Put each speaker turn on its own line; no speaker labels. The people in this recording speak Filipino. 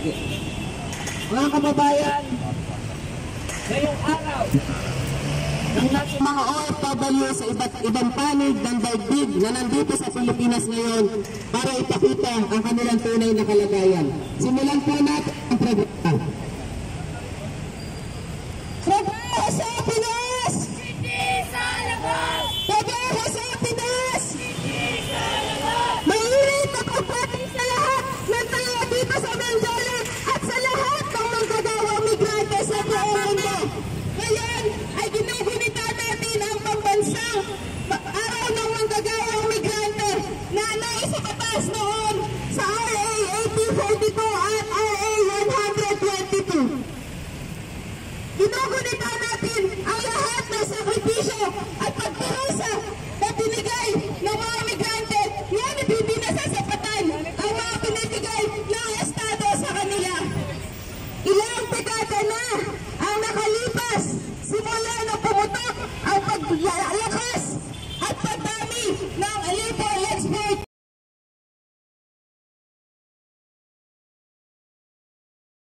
Mga kababayan, ngayong araw, mga OFW sa iba't ibang panig ng daigdig na nandito sa Pilipinas ngayon para ipakita ang kanilang tunay na kalagayan. Simulan po natin ang programa.